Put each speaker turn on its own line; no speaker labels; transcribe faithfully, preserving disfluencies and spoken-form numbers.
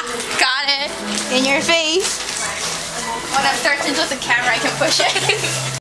Got it.
In your face.
When I'm starting with the camera, I can push it.